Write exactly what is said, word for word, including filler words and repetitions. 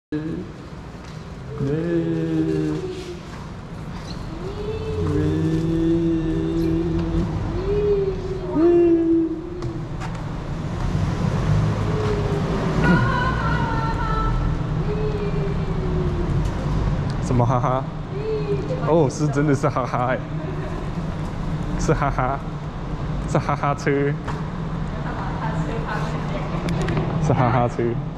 什么哈哈？哦，是真的是哈哈哎，是哈哈，是哈哈车，是哈哈车。